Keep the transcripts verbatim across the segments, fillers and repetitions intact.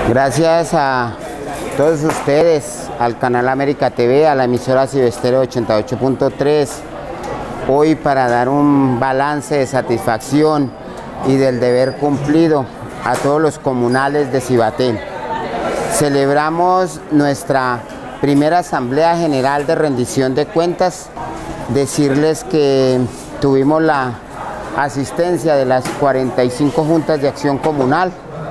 Gracias a todos ustedes, al canal América T V, a la emisora Cibestereo ochenta y ocho punto tres, hoy para dar un balance de satisfacción y del deber cumplido a todos los comunales de Cibaté. Celebramos nuestra primera Asamblea General de Rendición de Cuentas. Decirles que tuvimos la asistencia de las cuarenta y cinco juntas de acción comunal.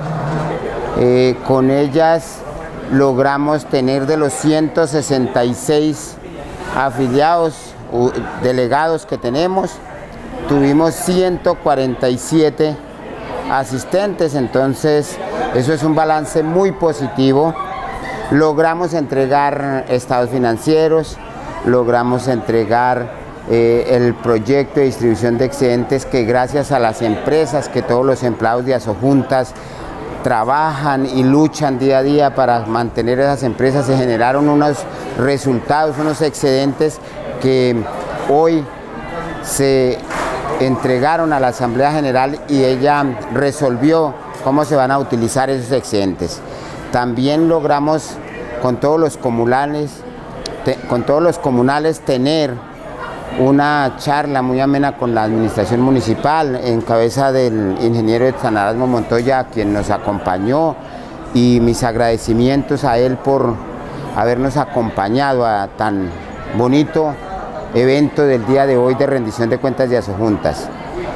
Eh, con ellas logramos tener de los ciento sesenta y seis afiliados, uh, delegados que tenemos, tuvimos ciento cuarenta y siete asistentes, entonces eso es un balance muy positivo. Logramos entregar estados financieros, logramos entregar eh, el proyecto de distribución de excedentes que gracias a las empresas, que todos los empleados de Asojuntas trabajan y luchan día a día para mantener esas empresas, se generaron unos resultados, unos excedentes que hoy se entregaron a la Asamblea General y ella resolvió cómo se van a utilizar esos excedentes. También logramos con todos los comunales, te, con todos los comunales tener una charla muy amena con la administración municipal en cabeza del ingeniero Edson Erasmo Montoya, quien nos acompañó, y mis agradecimientos a él por habernos acompañado a tan bonito evento del día de hoy de rendición de cuentas de Asojuntas.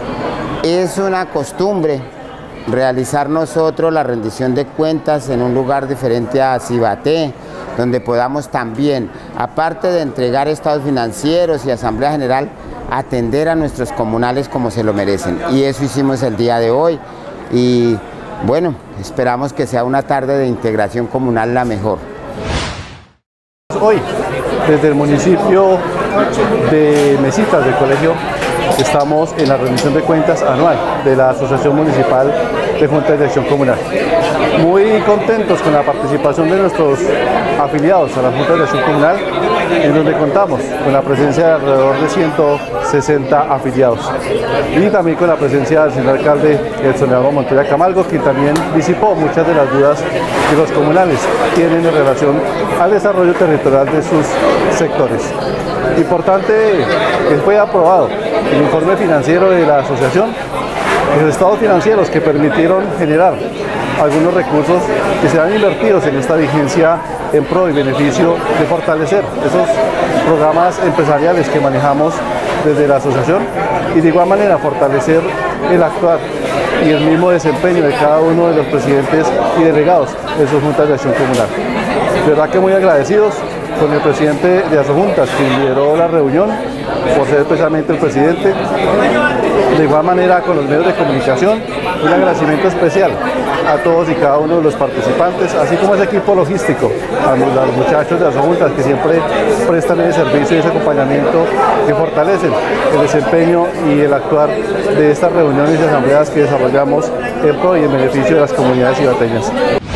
Es una costumbre realizar nosotros la rendición de cuentas en un lugar diferente a Cibaté, donde podamos también, aparte de entregar estados financieros y Asamblea General, atender a nuestros comunales como se lo merecen. Y eso hicimos el día de hoy y bueno, esperamos que sea una tarde de integración comunal la mejor. Hoy, desde el municipio de Mesitas del colegio, estamos en la rendición de cuentas anual de la Asociación Municipal de Juntas de Acción Comunal. Muy contentos con la participación de nuestros afiliados a las Juntas de Acción Comunal, en donde contamos con la presencia de alrededor de ciento sesenta afiliados y también con la presencia del señor alcalde Edson Erasmo Montoya Camargo, quien también disipó muchas de las dudas que los comunales tienen en relación al desarrollo territorial de sus sectores. Importante, que fue aprobado el informe financiero de la asociación, los estados financieros que permitieron generar algunos recursos que serán invertidos en esta vigencia en pro y beneficio de fortalecer esos programas empresariales que manejamos desde la asociación y de igual manera fortalecer el actuar y el mismo desempeño de cada uno de los presidentes y delegados de sus juntas de acción comunal. De verdad que muy agradecidos con el presidente de Asojuntas, quien lideró la reunión, por ser especialmente el presidente. De igual manera con los medios de comunicación, un agradecimiento especial a todos y cada uno de los participantes, así como ese equipo logístico, a los muchachos de Asojuntas que siempre prestan ese servicio y ese acompañamiento que fortalecen el desempeño y el actuar de estas reuniones y asambleas que desarrollamos en pro y en beneficio de las comunidades cibateñas.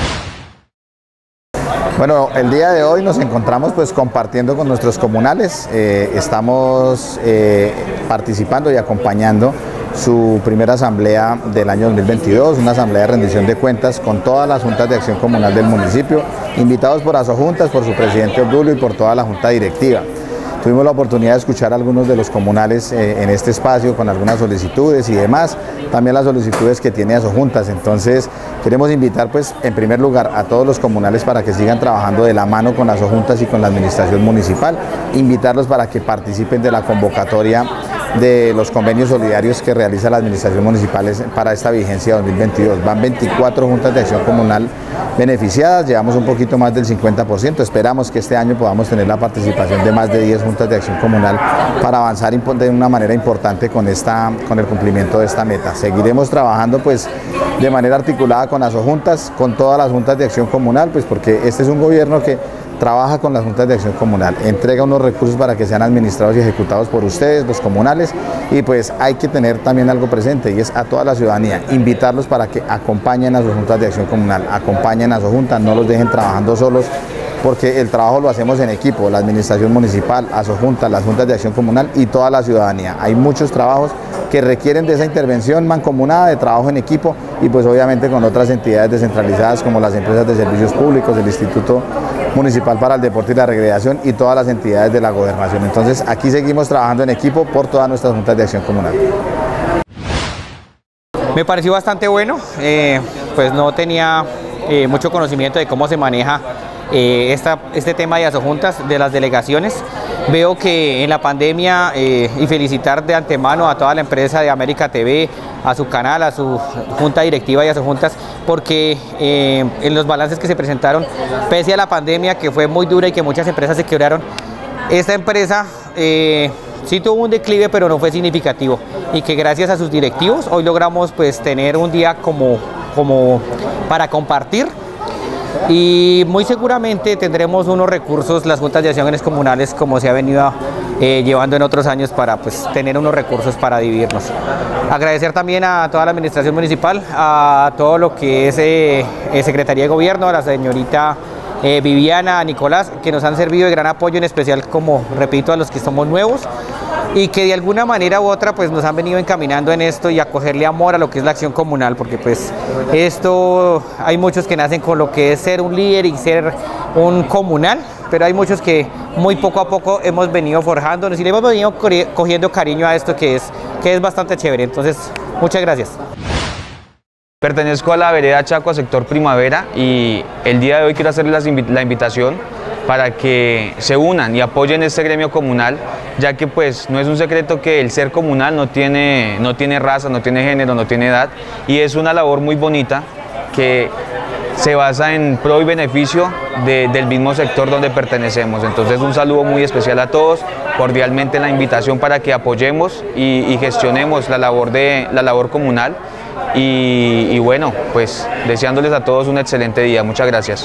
Bueno, el día de hoy nos encontramos pues compartiendo con nuestros comunales, eh, estamos eh, participando y acompañando su primera asamblea del año dos mil veintidós, una asamblea de rendición de cuentas con todas las juntas de acción comunal del municipio, invitados por Asojuntas, por su presidente Obdulio y por toda la junta directiva. Tuvimos la oportunidad de escuchar a algunos de los comunales eh, en este espacio con algunas solicitudes y demás, también las solicitudes que tiene Asojuntas. Entonces queremos invitar pues en primer lugar a todos los comunales para que sigan trabajando de la mano con Asojuntas y con la administración municipal, invitarlos para que participen de la convocatoria de los convenios solidarios que realiza la administración municipal para esta vigencia dos mil veintidós. Van veinticuatro juntas de acción comunal beneficiadas, llevamos un poquito más del cincuenta por ciento, esperamos que este año podamos tener la participación de más de diez juntas de acción comunal para avanzar de una manera importante con, esta, con el cumplimiento de esta meta. Seguiremos trabajando pues de manera articulada con Asojuntas, con todas las juntas de acción comunal, pues porque este es un gobierno que trabaja con las juntas de acción comunal, entrega unos recursos para que sean administrados y ejecutados por ustedes, los comunales, y pues hay que tener también algo presente y es a toda la ciudadanía, invitarlos para que acompañen a sus juntas de acción comunal, acompañen a sus juntas, no los dejen trabajando solos, porque el trabajo lo hacemos en equipo, la administración municipal, Asojunta, las juntas de acción comunal y toda la ciudadanía. Hay muchos trabajos que requieren de esa intervención mancomunada, de trabajo en equipo y pues obviamente con otras entidades descentralizadas como las empresas de servicios públicos, el Instituto Municipal para el Deporte y la Recreación y todas las entidades de la gobernación. Entonces aquí seguimos trabajando en equipo por todas nuestras juntas de acción comunal. Me pareció bastante bueno, eh, pues no tenía eh, mucho conocimiento de cómo se maneja eh, esta, este tema de asojuntas, de las delegaciones. Veo que en la pandemia, eh, y felicitar de antemano a toda la empresa de América T V, a su canal, a su junta directiva y a sus juntas, porque eh, en los balances que se presentaron, pese a la pandemia que fue muy dura y que muchas empresas se quebraron, esta empresa eh, sí tuvo un declive, pero no fue significativo, y que gracias a sus directivos hoy logramos pues tener un día como, como para compartir, y muy seguramente tendremos unos recursos, las juntas de acciones comunales, como se ha venido eh, llevando en otros años, para pues tener unos recursos para dividirnos. Agradecer también a toda la administración municipal, a todo lo que es eh, Secretaría de Gobierno, a la señorita Eh, Viviana, a Nicolás, que nos han servido de gran apoyo, en especial, como repito, a los que somos nuevos y que de alguna manera u otra pues nos han venido encaminando en esto y a cogerle amor a lo que es la acción comunal, porque pues esto, hay muchos que nacen con lo que es ser un líder y ser un comunal, pero hay muchos que muy poco a poco hemos venido forjándonos y le hemos venido cogiendo cariño a esto, que es, que es bastante chévere. Entonces, muchas gracias. Pertenezco a la vereda Chaco, sector Primavera, y el día de hoy quiero hacerles la invitación para que se unan y apoyen este gremio comunal, ya que pues no es un secreto que el ser comunal no tiene, no tiene raza, no tiene género, no tiene edad, y es una labor muy bonita que se basa en pro y beneficio de, del mismo sector donde pertenecemos. Entonces, un saludo muy especial a todos, cordialmente la invitación para que apoyemos y, y gestionemos la labor, de, la labor comunal. Y, y bueno, pues deseándoles a todos un excelente día. Muchas gracias.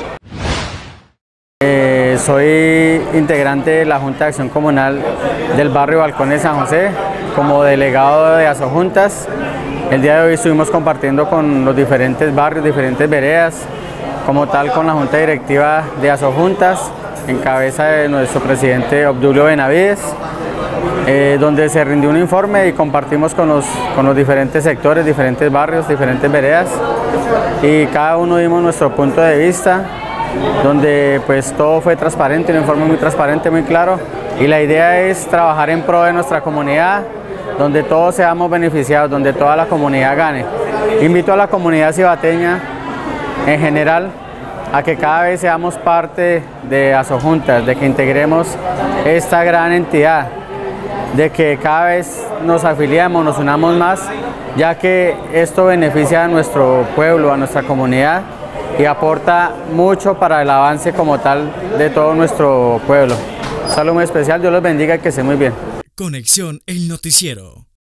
Eh, soy integrante de la Junta de Acción Comunal del barrio Balcones San José, como delegado de Asojuntas. El día de hoy estuvimos compartiendo con los diferentes barrios, diferentes veredas, como tal con la Junta Directiva de Asojuntas, en cabeza de nuestro presidente Obdulio Benavides. Eh, donde se rindió un informe y compartimos con los, con los diferentes sectores, diferentes barrios, diferentes veredas, y cada uno dimos nuestro punto de vista, donde pues todo fue transparente, un informe muy transparente, muy claro, y la idea es trabajar en pro de nuestra comunidad, donde todos seamos beneficiados, donde toda la comunidad gane. Invito a la comunidad cibateña en general a que cada vez seamos parte de Asojuntas, de que integremos esta gran entidad, de que cada vez nos afiliemos, nos unamos más, ya que esto beneficia a nuestro pueblo, a nuestra comunidad, y aporta mucho para el avance como tal de todo nuestro pueblo. Un saludo muy especial, Dios los bendiga y que estén muy bien. Conexión El Noticiero.